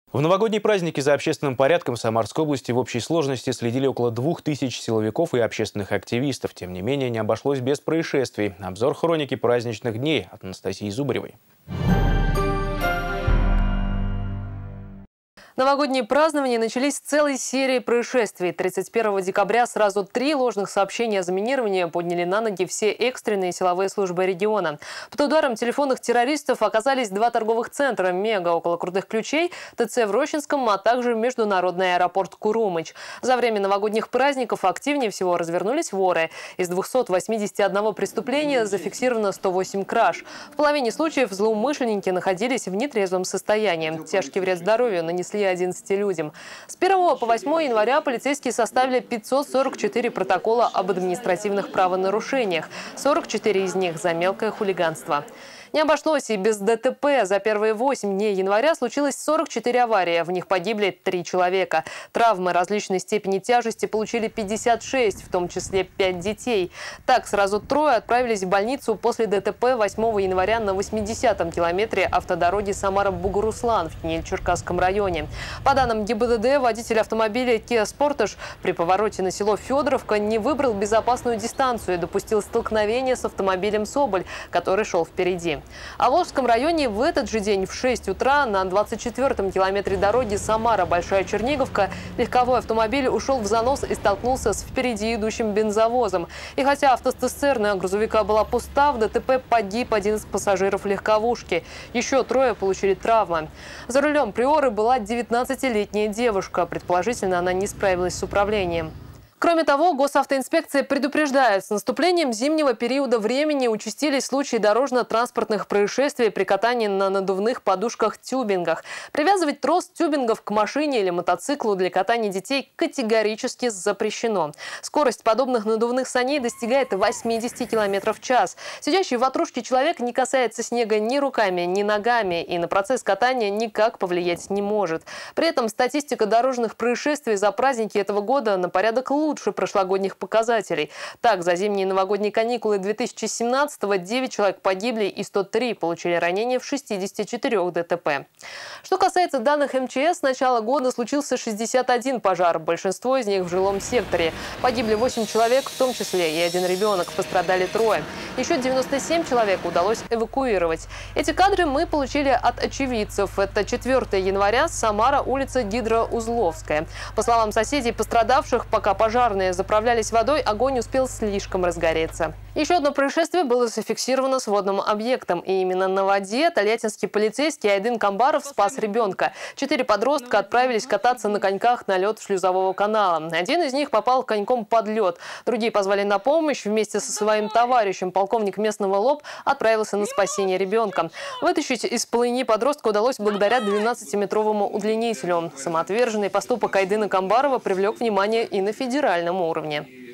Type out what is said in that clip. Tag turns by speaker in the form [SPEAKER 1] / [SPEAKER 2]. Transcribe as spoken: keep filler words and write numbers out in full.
[SPEAKER 1] В новогодние праздники за общественным порядком в Самарской области в общей сложности следили около двух тысяч силовиков и общественных активистов. Тем не менее, не обошлось без происшествий. Обзор хроники праздничных дней от Анастасии Зубаревой.
[SPEAKER 2] Новогодние празднования начались с целой серии происшествий. тридцать первого декабря сразу три ложных сообщения о заминировании подняли на ноги все экстренные силовые службы региона. Под ударом телефонных террористов оказались два торговых центра «Мега» около Крутых Ключей, ТЦ в Рощинском, а также международный аэропорт Курумыч. За время новогодних праздников активнее всего развернулись воры. Из двухсот восьмидесяти одного преступления зафиксировано сто восемь краж. В половине случаев злоумышленники находились в нетрезвом состоянии. Тяжкий вред здоровью нанесли одиннадцати людям. С первого по восьмое января полицейские составили пятьсот сорок четыре протокола об административных правонарушениях. сорок четыре из них за мелкое хулиганство. Не обошлось и без ДТП. За первые восемь дней января случилось сорок четыре аварии. В них погибли три человека. Травмы различной степени тяжести получили пятьдесят шесть, в том числе пять детей. Так, сразу трое отправились в больницу после ДТП восьмого января на восьмидесятом километре автодороги Самара-Бугуруслан в Кинель-Черкасском районе. По данным ГИБДД, водитель автомобиля Kia Sportage при повороте на село Федоровка не выбрал безопасную дистанцию и допустил столкновение с автомобилем «Соболь», который шел впереди. А в Волжском районе в этот же день в шесть утра на двадцать четвёртом километре дороги Самара-Большая Черниговка легковой автомобиль ушел в занос и столкнулся с впереди идущим бензовозом. И хотя автоцистерна грузовика была пуста, в ДТП погиб один из пассажиров легковушки. Еще трое получили травмы. За рулем Приоры была девятнадцатилетняя девушка. Предположительно, она не справилась с управлением. Кроме того, госавтоинспекция предупреждает, с наступлением зимнего периода времени участились случаи дорожно-транспортных происшествий при катании на надувных подушках-тюбингах. Привязывать трос тюбингов к машине или мотоциклу для катания детей категорически запрещено. Скорость подобных надувных саней достигает восьмидесяти километров в час. Сидящий в ватрушке человек не касается снега ни руками, ни ногами и на процесс катания никак повлиять не может. При этом статистика дорожных происшествий за праздники этого года на порядок лучше. лучше прошлогодних показателей. Так, за зимние и новогодние каникулы две тысячи семнадцатого девять человек погибли и сто три получили ранения в шестидесяти четырёх ДТП. Что касается данных МЧС, с начала года случился шестьдесят один пожар. Большинство из них в жилом секторе. Погибли восемь человек, в том числе и один ребенок. Пострадали трое. Еще девяносто семь человек удалось эвакуировать. Эти кадры мы получили от очевидцев. Это четвёртого января, Самара, улица Гидроузловская. По словам соседей пострадавших, пока пожар Пожарные заправлялись водой, огонь успел слишком разгореться. Еще одно происшествие было зафиксировано с водным объектом. И именно на воде тольяттинский полицейский Айдын Камбаров спас ребенка. Четыре подростка отправились кататься на коньках на лед шлюзового канала. Один из них попал коньком под лед. Другие позвали на помощь. Вместе со своим товарищем полковник местного ЛОП отправился на спасение ребенка. Вытащить из полыни подростка удалось благодаря двенадцатиметровому удлинителю. Самоотверженный поступок Айдына Камбарова привлек внимание и на федеральном уровне.